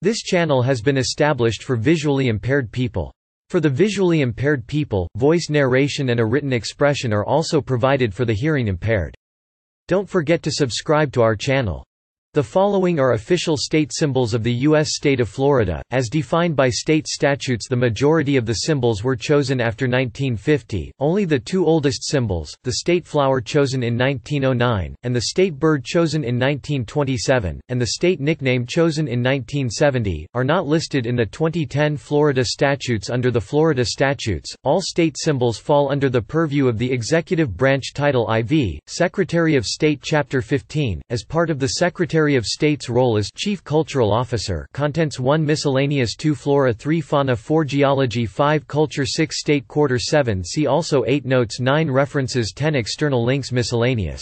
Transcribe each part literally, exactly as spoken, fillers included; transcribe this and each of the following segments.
This channel has been established for visually impaired people. For the visually impaired people, voice narration and a written expression are also provided for the hearing impaired. Don't forget to subscribe to our channel. The following are official state symbols of the U S state of Florida. As defined by state statutes, the majority of the symbols were chosen after nineteen fifty. Only the two oldest symbols, the state flower chosen in nineteen oh nine, and the state bird chosen in nineteen twenty-seven, and the state nickname chosen in nineteen seventy, are not listed in the twenty ten Florida statutes. Under the Florida statutes, all state symbols fall under the purview of the Executive Branch. Title the fourth, Secretary of State. Chapter fifteen, as part of the Secretary of State's role as Chief Cultural Officer. Contents: one Miscellaneous, two Flora, three Fauna, four Geology, five Culture, six State Quarter, seven See also, eight Notes, nine References, ten External links. Miscellaneous.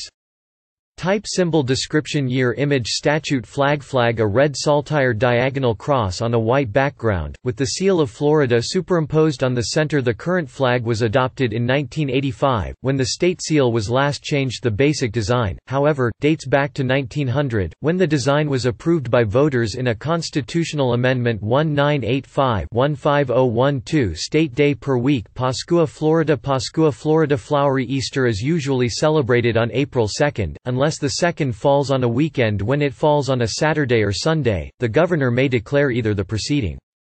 Type symbol description year image statute flag flag a red saltire diagonal cross on a white background, with the seal of Florida superimposed on the center. The current flag was adopted in nineteen eighty-five, when the state seal was last changed. The basic design, however, dates back to nineteen hundred, when the design was approved by voters in a constitutional amendment nineteen eighty-five to fifty twelve. State day per week: Pascua, Florida. Pascua, Florida. Flowery Easter is usually celebrated on April second, unless Unless the second falls on a weekend. When it falls on a Saturday or Sunday, the governor may declare either the preceding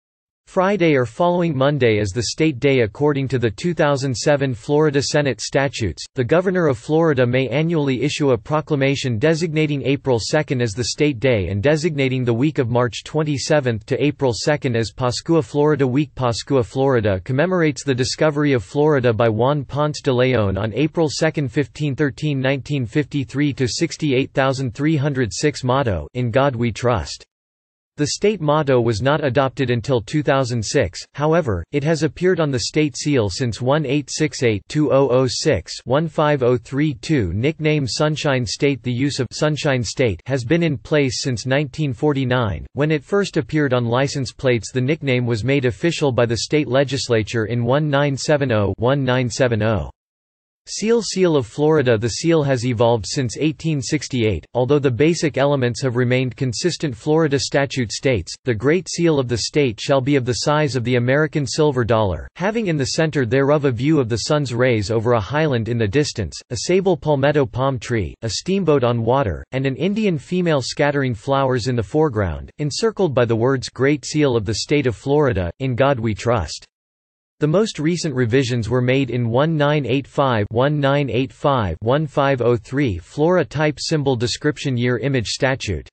Friday or following Monday as the state day. According to the two thousand seven Florida Senate statutes, the governor of Florida may annually issue a proclamation designating April second as the state day and designating the week of March twenty-seventh to April second as Pascua, Florida Week. Pascua, Florida commemorates the discovery of Florida by Juan Ponce de Leon on April second, fifteen thirteen, nineteen fifty-three to sixty-eight thousand three hundred six. Motto: In God We Trust. The state motto was not adopted until two thousand six, however, it has appeared on the state seal since eighteen sixty-eight to two thousand six to fifteen thirty-two. Nickname Sunshine State. The use of Sunshine State has been in place since nineteen forty-nine. When it first appeared on license plates, the nickname was made official by the state legislature in nineteen seventy to nineteen seventy. Seal Seal of Florida. The seal has evolved since eighteen sixty-eight, although the basic elements have remained consistent. Florida statute states, the Great Seal of the state shall be of the size of the American silver dollar, having in the center thereof a view of the sun's rays over a highland in the distance, a sable palmetto palm tree, a steamboat on water, and an Indian female scattering flowers in the foreground, encircled by the words Great Seal of the State of Florida, In God We Trust. The most recent revisions were made in nineteen eighty-five, nineteen eighty-five to fifteen oh three. Flora type symbol description year image statute.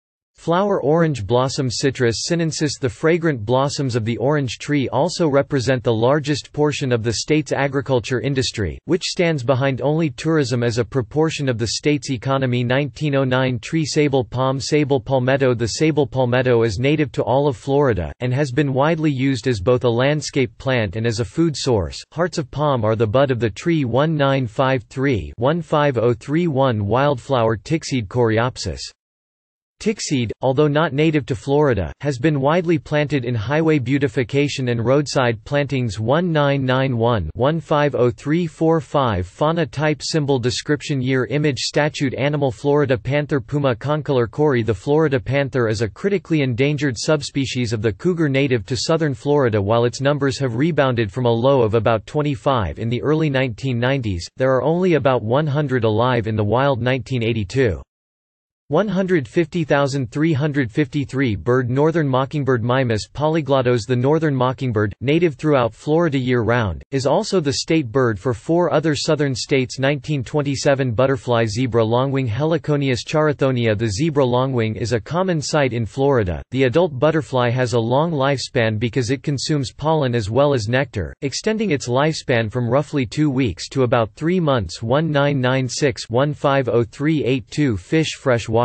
Flower orange blossom Citrus sinensis. The fragrant blossoms of the orange tree also represent the largest portion of the state's agriculture industry, which stands behind only tourism as a proportion of the state's economy. nineteen oh nine Tree Sable Palm Sable palmetto. The sable palmetto is native to all of Florida, and has been widely used as both a landscape plant and as a food source. Hearts of palm are the bud of the tree. nineteen fifty-three to fifteen thirty-one. Wildflower Tickseed Coreopsis. Tickseed, although not native to Florida, has been widely planted in highway beautification and roadside plantings. nineteen ninety-one to fifteen three forty-five. Fauna type symbol description year image statute. Animal Florida Panther Puma concolor cori. The Florida panther is a critically endangered subspecies of the cougar native to southern Florida. While its numbers have rebounded from a low of about twenty-five in the early nineteen nineties, there are only about one hundred alive in the wild. nineteen eighty-two. one hundred fifty thousand three hundred fifty-three. Bird Northern Mockingbird Mimus polyglottos. The northern mockingbird, native throughout Florida year-round, is also the state bird for four other southern states. nineteen twenty-seven Butterfly Zebra Longwing Heliconius charathonia. The zebra longwing is a common sight in Florida. The adult butterfly has a long lifespan because it consumes pollen as well as nectar, extending its lifespan from roughly two weeks to about three months. nineteen ninety-six to fifteen three eighty-two. Fish freshwater.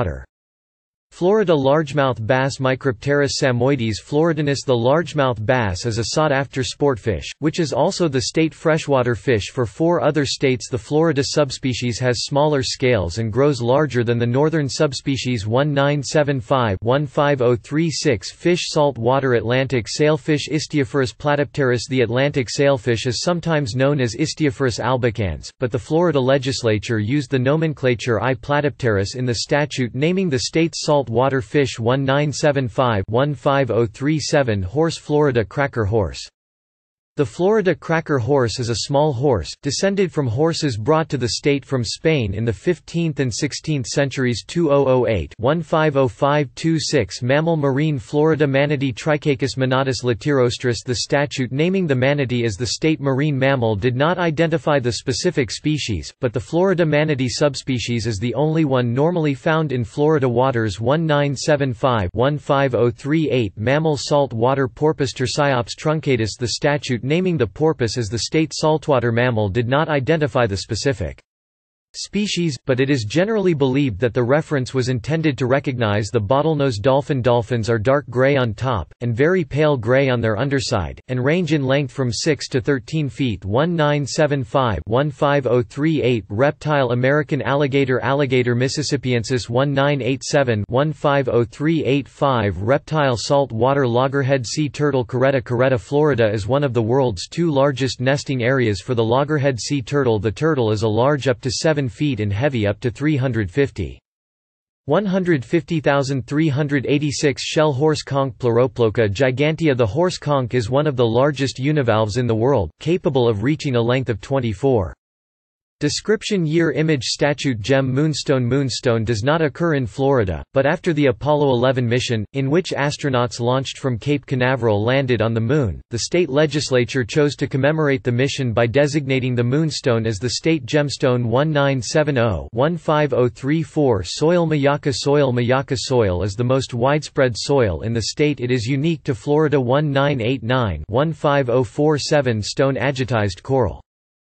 Florida largemouth bass Micropterus samoides floridinus. The largemouth bass is a sought-after sport fish, which is also the state freshwater fish for four other states. The Florida subspecies has smaller scales and grows larger than the northern subspecies. nineteen seventy-five to fifteen thirty-six. Fish Saltwater Atlantic sailfish Istiophorus platypterus. The Atlantic sailfish is sometimes known as Istiophorus albicans, but the Florida legislature used the nomenclature I. platypterus in the statute naming the state's salt saltwater fish one nine seven five dash one five zero three seven Horse Florida cracker horse. The Florida cracker horse is a small horse, descended from horses brought to the state from Spain in the fifteenth and sixteenth centuries. two thousand eight dash one five zero five two six Mammal marine Florida manatee Trichechus monatus latirostris. The statute naming the manatee as the state marine mammal did not identify the specific species, but the Florida manatee subspecies is the only one normally found in Florida waters. one nine seven five dash one five zero three eight Mammal salt water porpoise Tursiops truncatus. The statute naming the porpoise as the state saltwater mammal did not identify the specific species, but it is generally believed that the reference was intended to recognize the bottlenose dolphin. Dolphins are dark gray on top, and very pale gray on their underside, and range in length from six to thirteen feet. one nine seven five dash one five zero three eight Reptile American alligator Alligator mississippiensis one nine eight seven dash one five zero three eight five Reptile salt water loggerhead sea turtle Caretta Caretta. Florida is one of the world's two largest nesting areas for the loggerhead sea turtle. The turtle is a large up to seven feet and heavy up to three hundred fifty. one hundred fifty thousand three hundred eighty-six Shell horse conch Pleuroploca gigantea. The horse conch is one of the largest univalves in the world, capable of reaching a length of twenty-four. Description Year Image Statute Gem Moonstone Moonstone does not occur in Florida, but after the Apollo eleven mission, in which astronauts launched from Cape Canaveral landed on the Moon, the state legislature chose to commemorate the mission by designating the Moonstone as the state gemstone. one nine seven zero dash one five zero three four Soil Miyaka Soil Miyaka soil is the most widespread soil in the state. It is unique to Florida. one nine eight nine dash one five zero four seven Stone Agitized coral.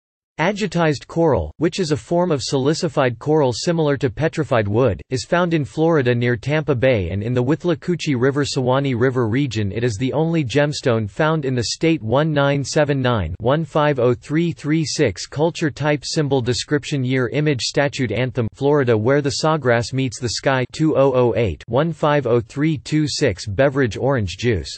Agitized coral, which is a form of silicified coral similar to petrified wood, is found in Florida near Tampa Bay and in the Withlacoochee River Suwannee River region. It is the only gemstone found in the state. one nine seven nine dash one five zero three three six Culture Type Symbol Description Year Image Statute Anthem Florida Where the Sawgrass Meets the Sky two thousand eight dash one five zero three two six Beverage Orange juice.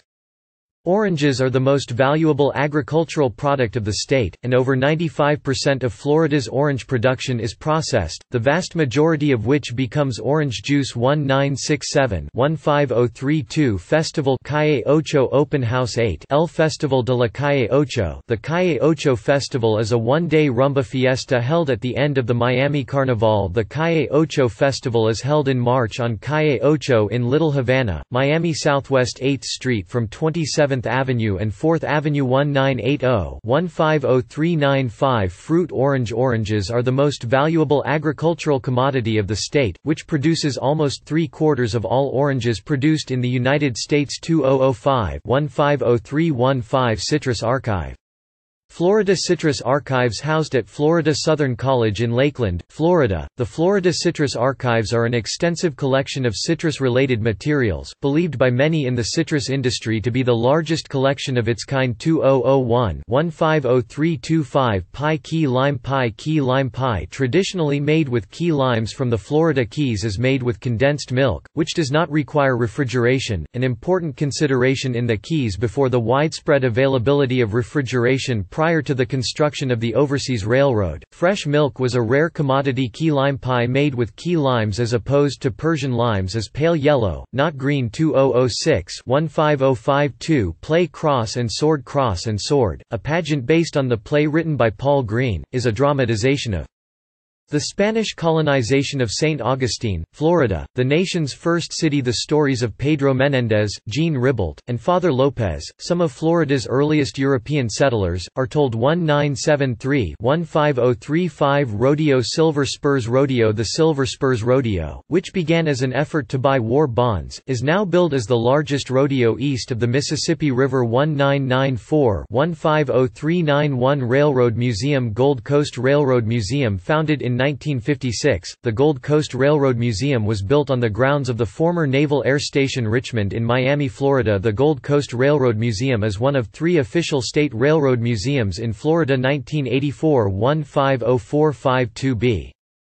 Oranges are the most valuable agricultural product of the state, and over ninety-five percent of Florida's orange production is processed, the vast majority of which becomes orange juice. one nine six seven dash one five zero three two Festival Calle Ocho Open House eight El Festival de la Calle Ocho. The Calle Ocho Festival is a one-day rumba fiesta held at the end of the Miami Carnival. The Calle Ocho Festival is held in March on Calle Ocho in Little Havana, Miami Southwest eighth Street from twenty-seventh Avenue and fourth Avenue. one nine eight zero dash one five zero three nine five Fruit Orange. Oranges are the most valuable agricultural commodity of the state, which produces almost three-quarters of all oranges produced in the United States. two thousand five dash one five zero three one five Citrus Archive. Florida Citrus Archives housed at Florida Southern College in Lakeland, Florida. The Florida Citrus Archives are an extensive collection of citrus-related materials, believed by many in the citrus industry to be the largest collection of its kind. two thousand one dash one five zero three two five Pie Key Lime. Pie Key Lime pie, traditionally made with key limes from the Florida Keys, is made with condensed milk, which does not require refrigeration, an important consideration in the Keys before the widespread availability of refrigeration prior to the construction of the Overseas Railroad. Fresh milk was a rare commodity. Key lime pie made with key limes as opposed to Persian limes is pale yellow, not green. two thousand six dash one five zero five two Play Cross and Sword. Cross and Sword, a pageant based on the play written by Paul Green, is a dramatization of the Spanish colonization of Saint Augustine, Florida, the nation's first city. The stories of Pedro Menéndez, Jean Ribault, and Father López, some of Florida's earliest European settlers, are told. one nine seven three dash one five zero three five Rodeo Silver Spurs. Rodeo. The Silver Spurs Rodeo, which began as an effort to buy war bonds, is now billed as the largest rodeo east of the Mississippi River. one nine nine four dash one five zero three nine one Railroad Museum. Gold Coast Railroad Museum. Founded in nineteen fifty-six, the Gold Coast Railroad Museum was built on the grounds of the former Naval Air Station Richmond in Miami, Florida. The Gold Coast Railroad Museum is one of three official state railroad museums in Florida. nineteen eighty-four dash one five zero four five two B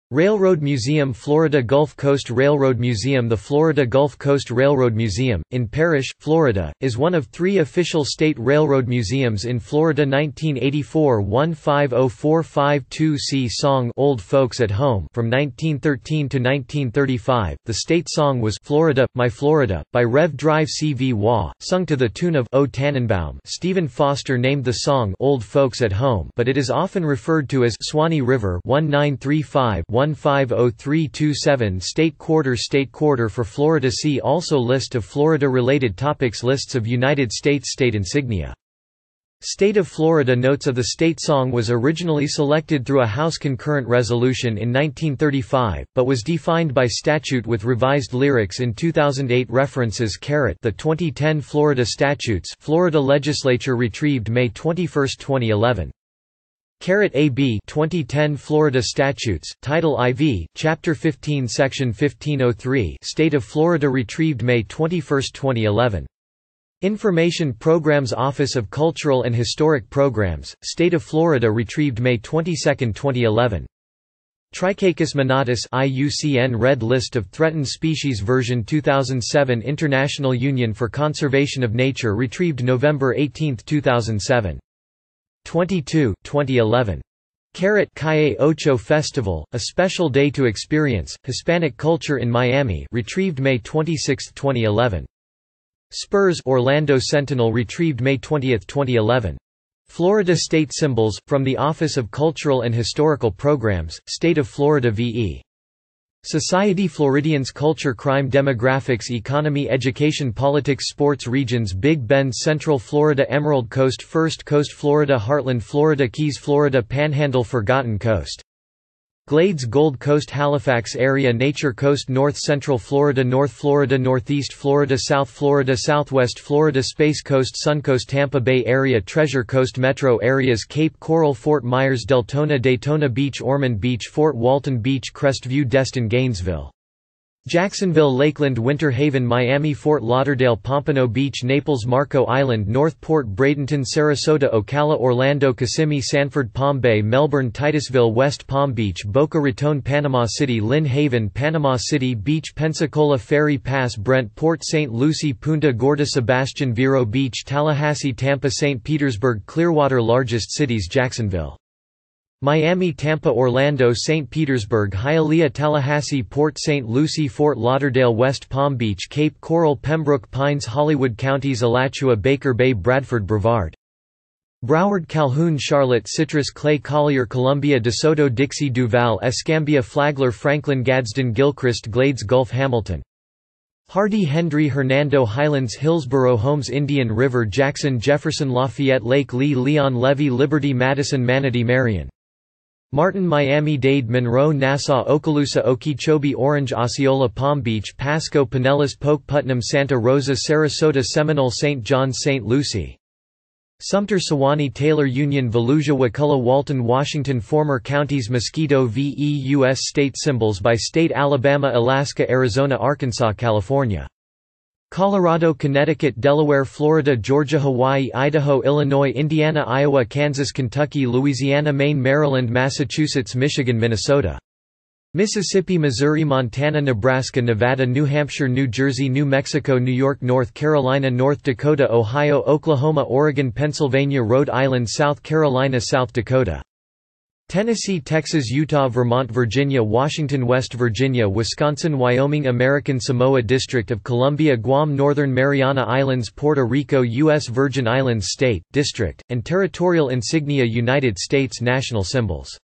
Railroad Museum Florida Gulf Coast Railroad Museum The Florida Gulf Coast Railroad Museum, in Parrish, Florida, is one of three official state railroad museums in Florida. nineteen eighty-four to fifteen oh four fifty-two C song Old Folks at Home from nineteen thirteen to nineteen thirty-five. The state song was Florida, My Florida, by Rev Drive C V Waugh, sung to the tune of O Tannenbaum. Stephen Foster named the song Old Folks at Home, but it is often referred to as Swanee River nineteen thirty-five to fifteen oh three twenty-seven State Quarter State Quarter for Florida. See also List of Florida-related topics. Lists of United States state insignia. State of Florida. Notes of the state song was originally selected through a House concurrent resolution in nineteen thirty-five, but was defined by statute with revised lyrics in two thousand eight. References. The twenty ten Florida statutes, Florida legislature retrieved May twenty-first twenty eleven. A B twenty ten Florida Statutes, Title four, Chapter fifteen Section fifteen oh three State of Florida retrieved May twenty-first twenty eleven. Information Programs Office of Cultural and Historic Programs, State of Florida retrieved May twenty-second twenty eleven. Trichechus monatus I U C N Red List of Threatened Species version two thousand seven International Union for Conservation of Nature retrieved November eighteenth two thousand seven. twenty-two, twenty eleven. Calle Ocho Festival, a special day to experience Hispanic culture in Miami retrieved May twenty-sixth twenty eleven. Spurs Orlando Sentinel retrieved May twentieth twenty eleven. Florida State Symbols, from the Office of Cultural and Historical Programs, State of Florida V E Society Floridians Culture Crime Demographics Economy Education Politics Sports Regions Big Bend Central Florida Emerald Coast First Coast Florida Heartland Florida Keys Florida Panhandle Forgotten Coast Glades Gold Coast Halifax Area Nature Coast North Central Florida North Florida Northeast Florida South Florida Southwest Florida Space Coast Suncoast Tampa Bay Area Treasure Coast Metro Areas Cape Coral Fort Myers Deltona Daytona Beach Ormond Beach Fort Walton Beach Crestview Destin Gainesville Jacksonville Lakeland Winter Haven Miami Fort Lauderdale Pompano Beach Naples Marco Island North Port Bradenton Sarasota Ocala Orlando Kissimmee Sanford Palm Bay Melbourne Titusville West Palm Beach Boca Raton Panama City Lynn Haven Panama City Beach Pensacola Ferry Pass Brent Port Saint Lucie Punta Gorda Sebastian Vero Beach Tallahassee Tampa Saint Petersburg Clearwater Largest cities Jacksonville Miami Tampa Orlando Saint Petersburg Hialeah Tallahassee Port Saint Lucie Fort Lauderdale West Palm Beach Cape Coral Pembroke Pines Hollywood Counties Alachua Baker Bay Bradford Brevard Broward Calhoun Charlotte Citrus Clay Collier Columbia DeSoto Dixie Duval Escambia Flagler Franklin Gadsden Gilchrist Glades Gulf Hamilton Hardy Hendry Hernando Highlands Hillsborough Holmes Indian River Jackson Jefferson Lafayette Lake Lee Leon Levy Liberty Madison Manatee Marion Martin Miami-Dade Monroe Nassau Okaloosa Okeechobee Orange Osceola Palm Beach Pasco Pinellas Polk Putnam Santa Rosa Sarasota Seminole Saint John's Saint Lucie Sumter Sewanee Taylor Union Volusia Wakulla Walton Washington Former counties Mosquito V E U S State Symbols by state Alabama Alaska Arizona Arkansas California Colorado Connecticut Delaware Florida Georgia Hawaii Idaho Illinois Indiana Iowa Kansas Kentucky Louisiana Maine Maryland Massachusetts Michigan Minnesota Mississippi Missouri Montana Nebraska Nevada New Hampshire New Jersey New Mexico New York North Carolina North Dakota Ohio Oklahoma Oregon Pennsylvania Rhode Island South Carolina South Dakota Tennessee Texas Utah Vermont Virginia Washington West Virginia Wisconsin Wyoming American Samoa District of Columbia Guam Northern Mariana Islands Puerto Rico U S Virgin Islands State, District, and Territorial Insignia United States National Symbols